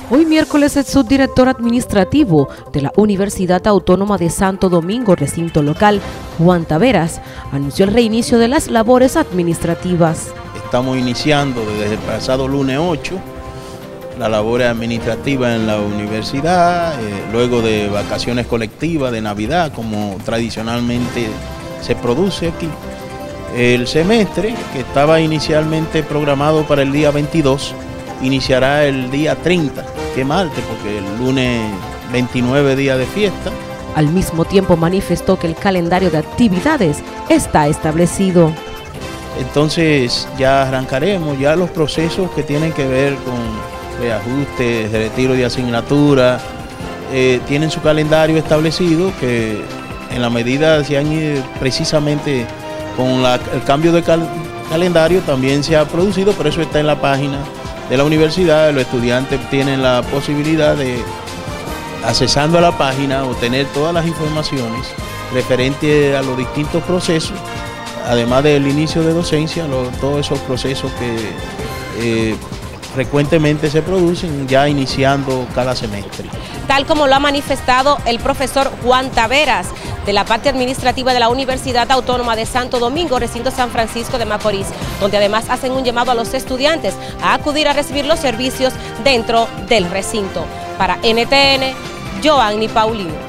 Hoy miércoles el subdirector administrativo de la Universidad Autónoma de Santo Domingo, recinto local, Juan Taveras, anunció el reinicio de las labores administrativas. Estamos iniciando desde el pasado lunes 8 la labor administrativa en la universidad, luego de vacaciones colectivas de Navidad, como tradicionalmente se produce aquí. El semestre, que estaba inicialmente programado para el día 22, iniciará el día 30, que es martes, porque el lunes 29 día de fiesta. Al mismo tiempo manifestó que el calendario de actividades está establecido. Entonces ya arrancaremos ya los procesos que tienen que ver con reajustes, retiro de asignatura, tienen su calendario establecido que en la medida se han ido precisamente con el cambio de calendario también se ha producido, pero eso está en la página de la universidad. Los estudiantes tienen la posibilidad de, accesando a la página, obtener todas las informaciones referentes a los distintos procesos, además del inicio de docencia, todos esos procesos que frecuentemente se producen ya iniciando cada semestre. Tal como lo ha manifestado el profesor Juan Taveras, de la parte administrativa de la Universidad Autónoma de Santo Domingo, recinto San Francisco de Macorís, donde además hacen un llamado a los estudiantes a acudir a recibir los servicios dentro del recinto. Para NTN, Joanny Paulino.